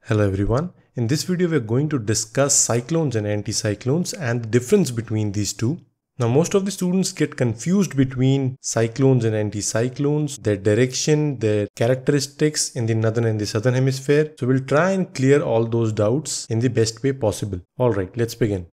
Hello everyone. In this video we are going to discuss cyclones and anticyclones and the difference between these two. Now most of the students get confused between cyclones and anticyclones, their direction, their characteristics in the northern and the southern hemisphere. So we'll try and clear all those doubts in the best way possible. Alright, let's begin.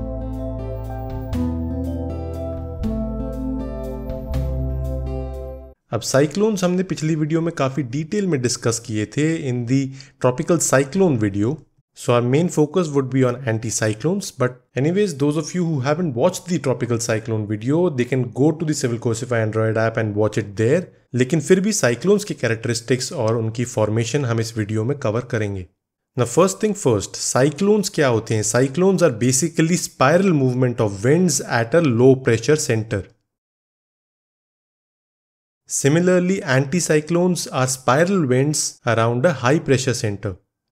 अब cyclones हमने पिछली video में काफ़ी detail में discuss किए थे in the tropical cyclone video. So our main focus would be on anticyclones, but anyways, those of you who haven't watched the tropical cyclone video, they can go to the Civil Cosify Android app and watch it there. लेकिन फिर भी cyclones की characteristics और उनकी formation हम इस video में cover करेंगे. Now first thing first, cyclones क्या होते हैं? Cyclones are basically spiral movement of winds at a low pressure center. Similarly, anticyclones are spiral winds around a high pressure center.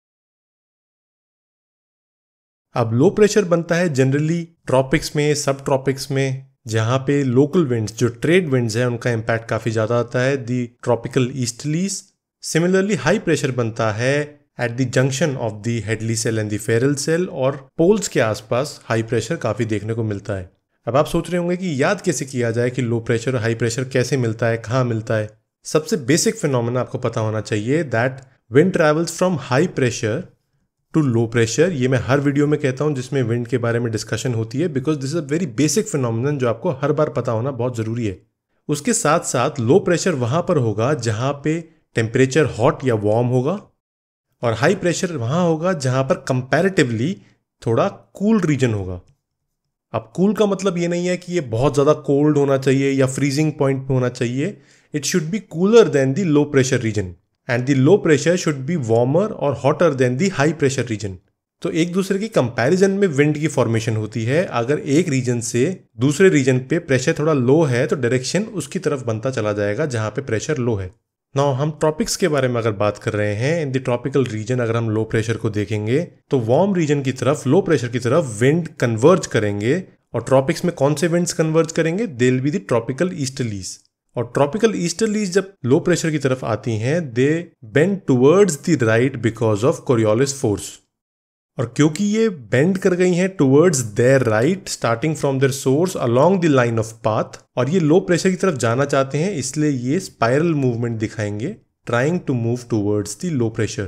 अब लो प्रेशर बनता है generally tropics में, सब tropics में, जहां पे लोकल विंड्स जो ट्रेड विंड्स हैं उनका इम्पैक्ट काफी ज्यादा आता है, the tropical easterlies. Similarly high pressure बनता है at the junction of the Hadley cell and the Ferrel cell, और पोल्स के आसपास हाई प्रेशर काफी देखने को मिलता है. अब आप सोच रहे होंगे कि याद कैसे किया जाए कि लो प्रेशर और हाई प्रेशर कैसे मिलता है, कहाँ मिलता है. सबसे बेसिक फिनोमेना आपको पता होना चाहिए that wind travels from high pressure to low pressure. ये मैं हर वीडियो में कहता हूँ जिसमें विंड के बारे में डिस्कशन होती है, because this is a very basic phenomenon जो आपको हर बार पता होना बहुत ज़रूरी है. उसके साथ साथ लो प्रेशर वहाँ पर होगा जहाँ पे टेम्परेचर हॉट या वार्म होगा, और हाई प्रेशर वहाँ होगा जहाँ पर कंपैरेटिवली थोड़ा कूल रीजन होगा. अब कूल का मतलब ये नहीं है कि ये बहुत ज़्यादा कोल्ड होना चाहिए या फ्रीजिंग पॉइंट पे होना चाहिए. It should be cooler than the low pressure region, and the low pressure should be warmer और hotter than the high pressure region. तो एक दूसरे के कंपैरिजन में विंड की फॉर्मेशन होती है. अगर एक रीजन से दूसरे रीजन पे प्रेशर थोड़ा लो है तो डायरेक्शन उसकी तरफ बनता चला जाएगा जहाँ पे प्रेशर लो है. नाउ हम ट्रॉपिक्स के बारे में अगर बात कर रहे हैं, इन द ट्रॉपिकल रीजन अगर हम लो प्रेशर को देखेंगे तो वार्म रीजन की तरफ, लो प्रेशर की तरफ विंड कन्वर्ज करेंगे. और ट्रॉपिक्स में कौन से विंड्स कन्वर्ज करेंगे? They will be the tropical easterlies. और ट्रॉपिकल ईस्टर्लीज जब लो प्रेशर की तरफ आती हैं, they bend towards the right because of Coriolis force. और क्योंकि ये बेंड कर गई हैं towards their right starting from their source along the line of path, और ये लो प्रेशर की तरफ जाना चाहते हैं, इसलिए ये स्पाइरल मूवमेंट दिखाएंगे, trying to move towards the low pressure.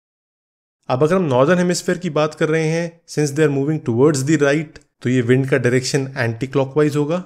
अब अगर हम नॉर्दर्न हेमिस्फीयर की बात कर रहे हैं, since they are moving towards the right, तो ये विंड का डायरेक्शन एंटी क्लॉकवाइज होगा.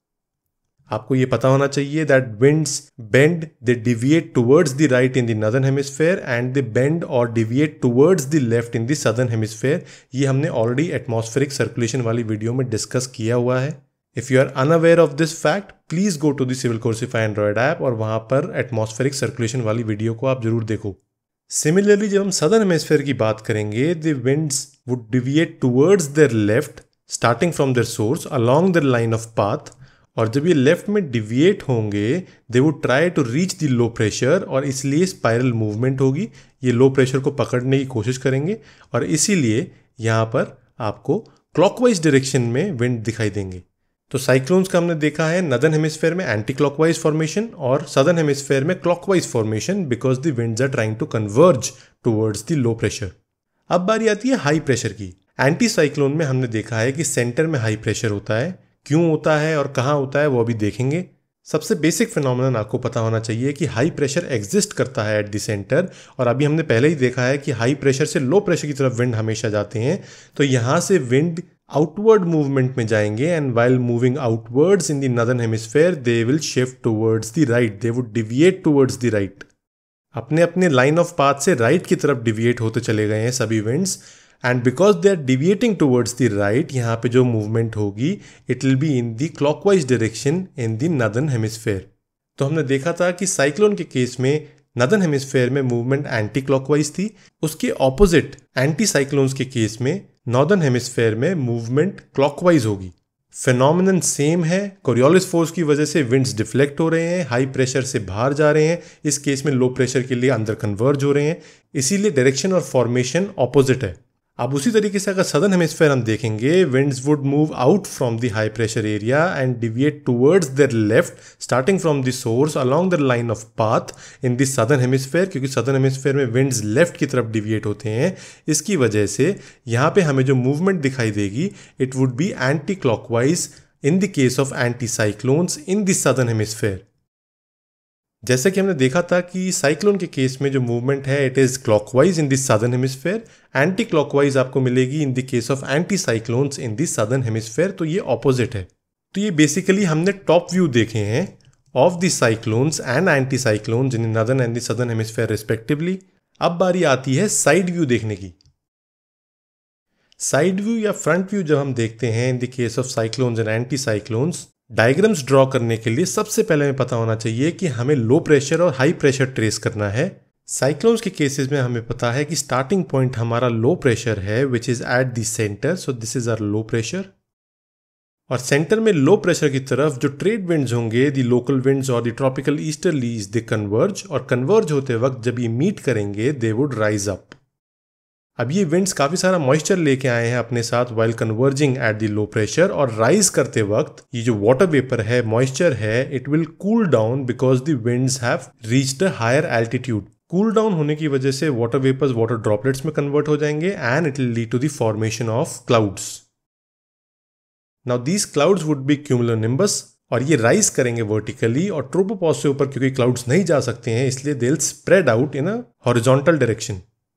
आपको ये पता होना चाहिए that winds bend, they deviate towards the right in the northern hemisphere and they bend और deviate towards the left in the southern hemisphere. ये हमने ऑलरेडी एटमॉस्फेरिक सर्कुलेशन वाली वीडियो में डिस्कस किया हुआ है. If you are unaware of this fact, please go to the Civil Coursify Android app और वहां पर एटमॉस्फेरिक सर्कुलेशन वाली वीडियो को आप जरूर देखो. सिमिलरली जब हम सदर्न हेमिस्फीयर की बात करेंगे, the winds would deviate towards their left starting from their source along their line of path, और जब ये लेफ्ट में डिविएट होंगे they would try to reach the low pressure, और इसलिए स्पाइरल मूवमेंट होगी. ये लो प्रेशर को पकड़ने की कोशिश करेंगे, और इसीलिए यहाँ पर आपको क्लॉकवाइज डायरेक्शन में विंड दिखाई देंगे. तो साइक्लोन्स का हमने देखा है नॉर्दर्न हेमिस्फीयर में एंटी क्लॉकवाइज फॉर्मेशन और सदर्न हेमिस्फीयर में clockwise formation, because the winds are trying to converge towards the low pressure. अब बारी आती है हाई प्रेशर की. एंटी साइक्लोन में हमने देखा है कि सेंटर में हाई प्रेशर होता है. क्यों होता है और कहाँ होता है वो अभी देखेंगे. सबसे बेसिक फिनोमेनन आपको पता होना चाहिए कि हाई प्रेशर एग्जिस्ट करता है एट द सेंटर, और अभी हमने पहले ही देखा है कि हाई प्रेशर से लो प्रेशर की तरफ विंड हमेशा जाते हैं. तो यहाँ से विंड आउटवर्ड मूवमेंट में जाएंगे, and while moving outwards in the northern hemisphere they will shift towards the right, they would deviate towards the right. अपने अपने लाइन ऑफ पाथ से राइट की तरफ डिविएट होते चले गए हैं सभी winds, and because they are deviating towards the right, यहाँ पे जो मूवमेंट होगी it will be in the clockwise direction in the northern hemisphere. तो हमने देखा था कि साइक्लोन के केस में नॉर्दर्न हेमिस्फीयर में मूवमेंट एंटी क्लॉकवाइज थी. उसके ऑपोजिट एंटी साइक्लोन्स के केस में नॉर्दर्न हेमिस्फीयर में मूवमेंट क्लॉकवाइज होगी. फिनोमेनन सेम है. कोरियोलिस फोर्स की वजह से विंड्स डिफ्लेक्ट हो रहे हैं, हाई प्रेशर से बाहर जा रहे हैं, इस केस में लो प्रेशर के लिए अंदर कन्वर्ज हो रहे हैं, इसीलिए डायरेक्शन और फॉर्मेशन ऑपोजिट है. अब उसी तरीके से अगर सदर्न हेमिस्फेयर हम देखेंगे, winds would move out from the high pressure area and deviate towards their left starting from the source along the line of path in the southern hemisphere, क्योंकि southern hemisphere में winds left की तरफ deviate होते हैं। इसकी वजह से यहाँ पे हमें जो मूवमेंट दिखाई देगी, it would be anti clockwise in the case of anti cyclones in the southern hemisphere. जैसे कि हमने देखा था कि साइक्लोन के केस में जो मूवमेंट है it is clockwise in the southern hemisphere, anti clockwise आपको मिलेगी in the case of anti cyclones in the southern hemisphere, तो ये ऑपोजिट है। तो ये बेसिकली हमने टॉप व्यू देखे हैं of the cyclones and anti cyclones in northern and the southern hemisphere respectively. अब बारी आती है साइड व्यू देखने की। साइड व्यू या फ्रंट व्यू जब हम देखते हैं in the case of cyclones and anti cyclones, diagrams draw करने के लिए सबसे पहले हमें पता होना चाहिए कि हमें लो प्रेशर और हाई प्रेशर ट्रेस करना है। साइक्लोन्स के केसेस में हमें पता है कि स्टार्टिंग पॉइंट हमारा लो प्रेशर है which is at the centre, so this is our low pressure. और सेंटर में लो प्रेशर की तरफ जो ट्रेड विंड्स होंगे, द लोकल विंड्स और the tropical easterlies, they converge, और कन्वर्ज होते वक्त जब ये मीट करेंगे दे वुड राइज अप। अब ये विंड्स काफी सारा मॉइस्चर लेके आए हैं अपने साथ while converging at the low pressure, और राइज करते वक्त ये जो वाटर वेपर है, मॉइस्चर है, it will cool down because the winds have reached a higher altitude. Cool down होने की वजह से वाटर वेपर्स वाटर ड्रॉपलेट्स में कन्वर्ट हो जाएंगे and it will lead to the formation of clouds. Now these clouds would be cumulonimbus, और ये rise करेंगे वर्टिकली, और ट्रोपोपॉज से ऊपर क्योंकि क्लाउड्स नहीं जा सकते हैं इसलिए they will spread out in a horizontal direction.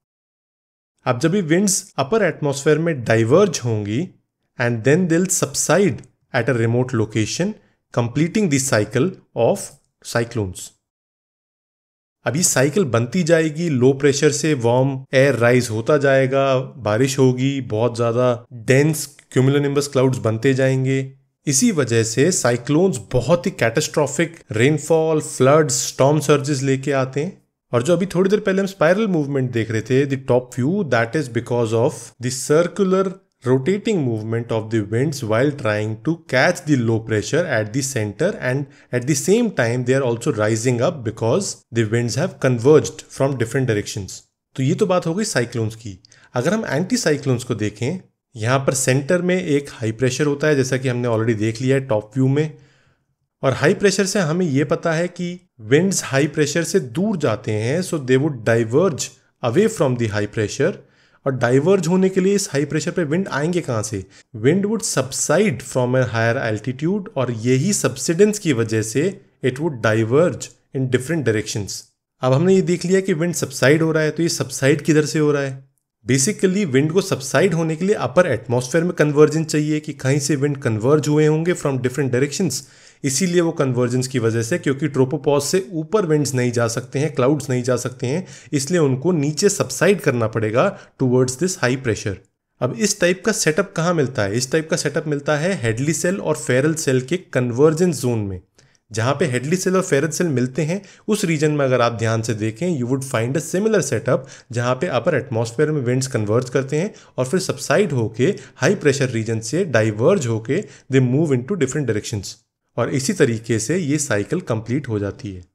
अब जब ये विंड्स अपर एटमॉस्फेयर में डाइवर्ज होंगी and then they will subside at a remote location, completing the cycle of cyclones. अब ये साइकिल बनती जाएगी, लो प्रेशर से वार्म एयर राइज होता जाएगा, बारिश होगी, बहुत ज्यादा डेंस क्यूमुलोनिम्बस क्लाउड्स बनते जाएंगे। इसी वजह से साइक्लोन्स बहुत ही catastrophic rainfall, floods, storm surges लेके आते हैं। और जो अभी थोड़ी देर पहले हम स्पाइरल मूवमेंट देख रहे थे, the top view, that is because of the circular rotating movement of the winds while trying to catch the low pressure at the center, and at the same time they are also rising up because the winds have converged from different directions. तो ये तो बात हो गई cyclones की। अगर हम anti cyclones को देखें, यहाँ पर सेंटर में एक हाई प्रेशर होता है, जैसा कि हमने ऑलरेडी देख लिया है टॉप व्यू में। और हाई प्रेशर से हमें यह पता है कि विंड्स हाई प्रेशर से दूर जाते हैं, so they would diverge away from the high pressure. और डाइवर्ज होने के लिए इस हाई प्रेशर पे विंड आएंगे कहाँ से? Wind would subside from a higher altitude, और यही सबसिडेंस की वजह से it would diverge in different directions. अब हमने ये देख लिया कि विंड सबसाइड हो रहा है, तो ये सबसाइड किधर से हो रहा है? बेसिकली विंड को सबसाइड होने के लिए अपर एटमॉस्फेयर में कन्वर्जेंस चाहिए कि कहीं से विंड कन्वर्ज हुए होंगे फ्रॉम डिफरेंट डायरेक्शंस। इसीलिए वो कन्वर्जेंस की वजह से, क्योंकि ट्रोपोपॉज से ऊपर विंड्स नहीं जा सकते हैं, क्लाउड्स नहीं जा सकते हैं, इसलिए उनको नीचे सबसाइड करना पड़ेगा टुवर्ड्स दिस हाई प्रेशर। अब इस टाइप का सेटअप कहाँ मिलता है? इस टाइप का सेटअप मिलता है हेडली सेल और फेरल सेल के कन्वर्जेंस जोन में। जहाँ पे हेडली सेल और फेरल सेल मिलते हैं उस रीजन में अगर आप ध्यान से देखें, you would find a similar setup जहाँ पे अपर एटमॉस्फेयर में विंड्स कन्वर्ज करते हैं और फिर सबसाइड होके हाई प्रेशर रीजन से डाइवर्ज होके they move into different directions, और इसी तरीके से ये साइकिल कंप्लीट हो जाती है।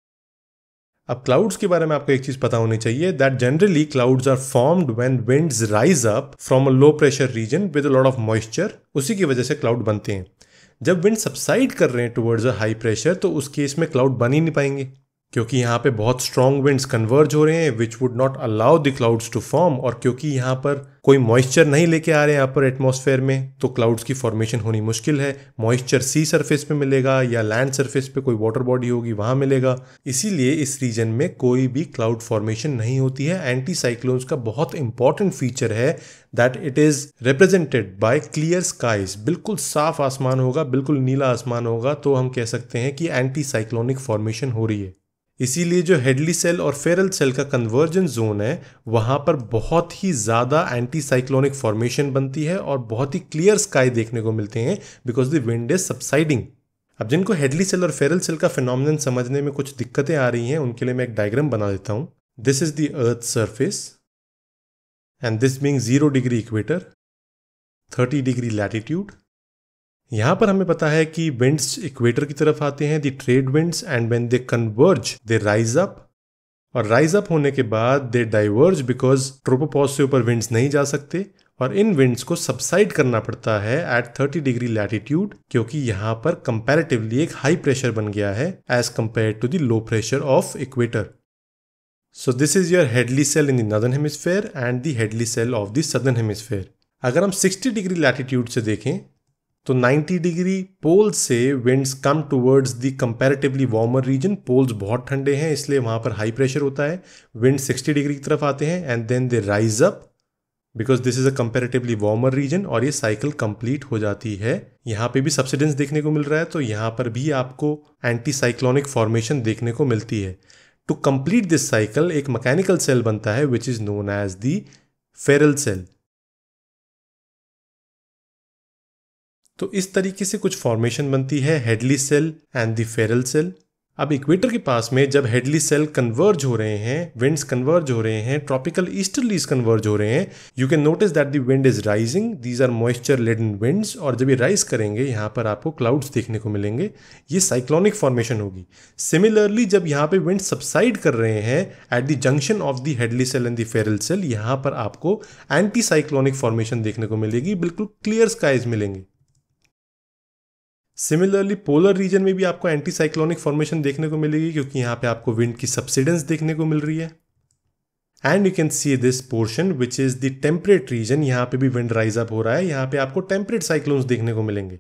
अब क्लाउड्स के बारे में आपको एक चीज पता होनी चाहिए, that generally clouds are formed when winds rise up from a low pressure region with a lot of moisture. उसी की वजह से क्लाउड बनते हैं। जब विंड सबसाइड कर रहे हैं टुवर्ड्स अ हाई प्रेशर, तो उस केस में क्लाउड बन ही नहीं पाएंगे, क्योंकि यहाँ पे बहुत स्ट्रॉन्ग विंड्स कन्वर्ज हो रहे हैं which would not allow the clouds to form. और क्योंकि यहाँ पर कोई मॉइस्चर नहीं लेके आ रहे हैं अपर एटमॉस्फेयर में, तो क्लाउड्स की फॉर्मेशन होनी मुश्किल है। मॉइस्चर सी सरफेस पे मिलेगा या लैंड सरफेस पे कोई वाटर बॉडी होगी वहां मिलेगा। इसीलिए इस रीजन में कोई भी क्लाउड फॉर्मेशन नहीं होती है। एंटी साइक्लोन्स का बहुत इंपॉर्टेंट फीचर है that it is represented by clear skies. बिल्कुल साफ आसमान होगा, बिल्कुल नीला आसमान होगा, तो हम कह सकते हैं कि एंटी साइक्लोनिक फॉर्मेशन हो रही है। इसीलिए जो हेडली सेल और फेरल सेल का कन्वर्जेंस जोन है, वहां पर बहुत ही ज्यादा एंटी साइक्लोनिक फॉर्मेशन बनती है और बहुत ही क्लियर स्काई देखने को मिलते हैं because the wind is subsiding. अब जिनको हेडली सेल और फेरल सेल का फिनोमिनन समझने में कुछ दिक्कतें आ रही हैं, उनके लिए मैं एक डायग्राम बना देता हूं। This is the earth surface and this being 0 degree equator, 30 degree latitude. यहां पर हमें पता है कि विंड्स इक्वेटर की तरफ आते हैं, the trade winds, and when they converge they rise up. और राइज अप होने के बाद दे डाइवर्ज बिकॉज ट्रोपोपॉज से ऊपर विंड्स नहीं जा सकते और इन विंड्स को सबसाइड करना पड़ता है एट 30 डिग्री लैटिट्यूड, क्योंकि यहाँ पर कंपैरेटिवली एक हाई प्रेशर बन गया है as compare to the low pressure of equator. So this is your Hadley cell in the northern hemisphere and the Hadley cell of the southern hemisphere. अगर हम 60 degree latitude से देखें तो 90 degree poles से winds come towards the comparatively warmer region. Poles बहुत ठंडे हैं इसलिए वहां पर हाई प्रेशर होता है। विंड 60 डिग्री की तरफ आते हैं and then they rise up because this is a comparatively warmer region और ये साइकिल कंप्लीट हो जाती है। यहाँ पे भी सबसिडेंस देखने को मिल रहा है, तो यहाँ पर भी आपको एंटी साइक्लोनिक फॉर्मेशन देखने को मिलती है। टू कंप्लीट दिस साइकिल एक मैकेनिकल सेल बनता है which is known as the Ferrel cell. तो इस तरीके से कुछ फॉर्मेशन बनती है Hadley cell and the Ferrel cell. अब इक्वेटर के पास में जब हेडली सेल कन्वर्ज हो रहे हैं, विंड्स कन्वर्ज हो रहे हैं, ट्रॉपिकल ईस्टर्लीज कन्वर्ज हो रहे हैं, you can notice that the wind is rising, these are moisture laden winds. और जब ये राइज करेंगे यहाँ पर आपको क्लाउड्स देखने को मिलेंगे, ये साइक्लोनिक फॉर्मेशन होगी। सिमिलरली जब यहाँ पे विंड सबसाइड कर रहे हैं at the junction of the Hadley cell and the Ferrel cell, यहाँ पर आपको एंटी साइक्लोनिक फॉर्मेशन देखने को मिलेगी, बिल्कुल क्लियर स्काइज मिलेंगे। सिमिलरली पोलर रीजन में भी आपको एंटी साइक्लोनिक फॉर्मेशन देखने को मिलेगी क्योंकि यहाँ पे आपको विंड की सबसिडेंस देखने को मिल रही है। And you can see this portion which is the temperate region, यहाँ पे भी विंड राइज अप हो रहा है, यहाँ पे आपको टेम्परेट साइक्लोन्स देखने को मिलेंगे।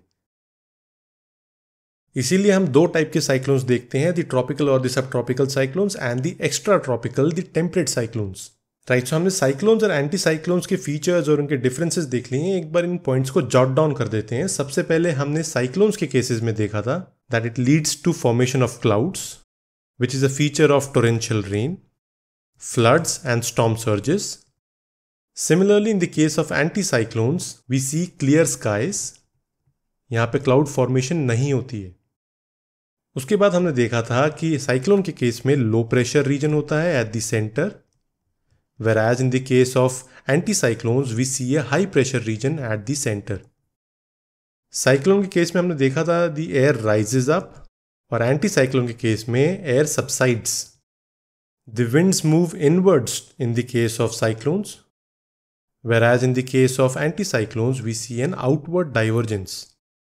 इसीलिए हम दो टाइप के साइक्लोन्स देखते हैं, द ट्रॉपिकल और the subtropical cyclones and the extratropical the temperate cyclones. Right, so हमने साइक्लोन्स और एंटी साइक्लोन्स के फीचर्स और उनके डिफरेंसेस देख लिए हैं। एक बार इन पॉइंट्स को जॉट डाउन कर देते हैं। सबसे पहले हमने साइक्लोन्स के केसेस में देखा था that it leads to formation of clouds which is a feature of torrential rain, floods and storm surges. Similarly in the case of anti cyclones we see clear skies, यहाँ पे cloud formation नहीं होती है। उसके बाद हमने देखा था कि साइक्लोन के केस में लो प्रेशर रीजन होता है at the centre, whereas in the case of anticyclones we see a high pressure region at the center. Cyclone के केस में हमने देखा था the air rises up और anticyclone के केस में air subsides. The winds move inwards in the case of cyclones, whereas in the case of anticyclones we see an outward divergence.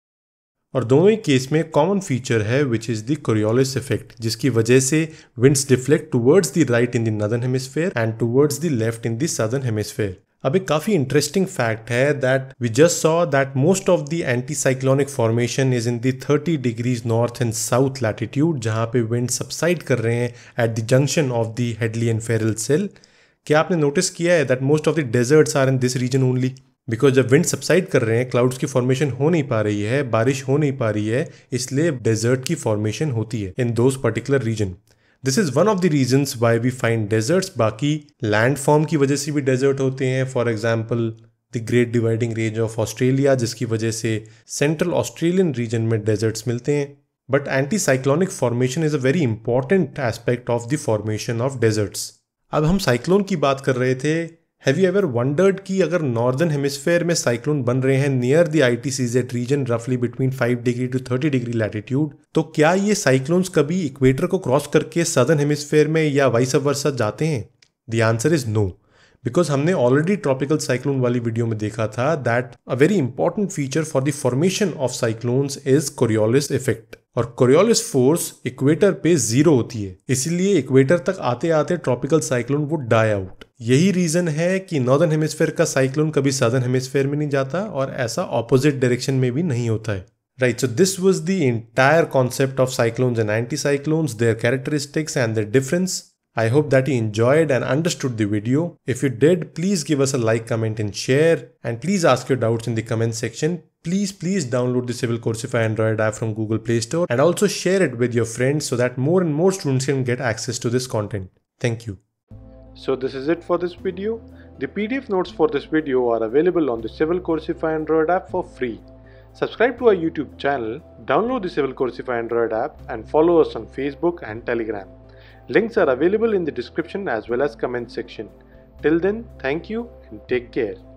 और दोनों ही केस में कॉमन फीचर है which is the Coriolis effect, जिसकी वजह से winds deflect towards the right in the northern hemisphere and towards the left in the southern hemisphere. अब एक काफी इंटरेस्टिंग फैक्ट है that we just saw that most of the anticyclonic formation is in the 30 degrees north and south latitude, जहां पे wind subside कर रहे हैं at the junction of the Hadley and Ferrel cell. क्या आपने notice किया है that most of the deserts are in this region only? Because जब विंड सबसाइड कर रहे हैं, क्लाउड्स की फॉर्मेशन हो नहीं पा रही है, बारिश हो नहीं पा रही है, इसलिए डेजर्ट की फॉर्मेशन होती है in those particular region. This is one of the reasons why we find deserts. बाकी लैंड फॉर्म की वजह से भी डेजर्ट होते हैं, for example the great dividing range of Australia, जिसकी वजह से सेंट्रल ऑस्ट्रेलियन रीजन में डेजर्ट्स मिलते हैं। But anticyclonic formation is a very important aspect of the formation of deserts. अब हम साइक्लोन की बात कर रहे थे। हैव यू एवर वंडर्ड कि अगर नॉर्दर्न हेमिस्फेयर में साइक्लोन बन रहे हैं नियर द ITCZ रीजन रफली between 5 degree to 30 degree latitude, तो क्या ये साइक्लोन्स कभी इक्वेटर को क्रॉस करके सदर्न हेमिस्फेयर में या वाइस वर्सा जाते हैं? The answer is no, because हमने ऑलरेडी ट्रॉपिकल साइक्लोन वाली वीडियो में देखा था that a very important feature for the formation of cyclones is Coriolis effect, और कोरियोलिस फोर्स इक्वेटर पे 0 होती है, इसीलिए इक्वेटर तक आते आते tropical cyclone would die out. यही रीजन है कि नॉर्दर्न हेमिस्फेयर का साइक्लोन कभी सदर्न हेमिस्फेयर में नहीं जाता और ऐसा ऑपोजिट डायरेक्शन में भी नहीं होता है। Right, so this was the entire concept of cyclones and anticyclones, their characteristics and their difference. I hope that you enjoyed and understood the video. If you did, please give us a like, comment and share, and please ask your doubts in the comment section. Please download the Civil Coursify Android app from Google Play Store and also share it with your friends so that more and more students can get access to this content. Thank you. So this is it for this video. The PDF notes for this video are available on the Civil Coursify Android app for free. Subscribe to our YouTube channel, download the Civil Coursify Android app and follow us on Facebook and Telegram. Links are available in the description as well as comment section. Till then, thank you and take care.